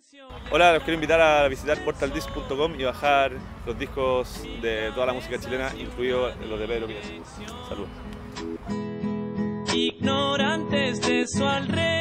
Hola, los quiero invitar a visitar portaldisc.com y bajar los discos de toda la música chilena, incluidos los de Pedro Pires. Saludos. Ignorantes de su alrededor.